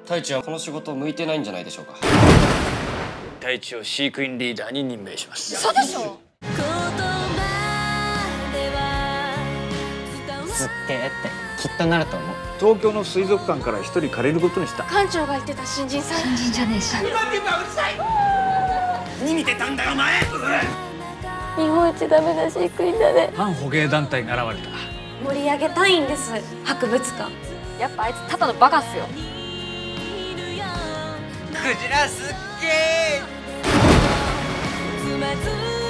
太一はこの仕事向いてないんじゃないでしょうか。 太一を飼育員リーダーに任命します。 そうでしょ。 すっげーってきっとなると思う。 東京の水族館から一人借りることにした。 館長が言ってた新人さん。 新人じゃねえし。 何見てたんだよお前。 日本一ダメな飼育員だね。 反捕鯨団体が現れた。 盛り上げたいんです、博物館。 やっぱあいつただのバカっすよ。 クジラすっげー。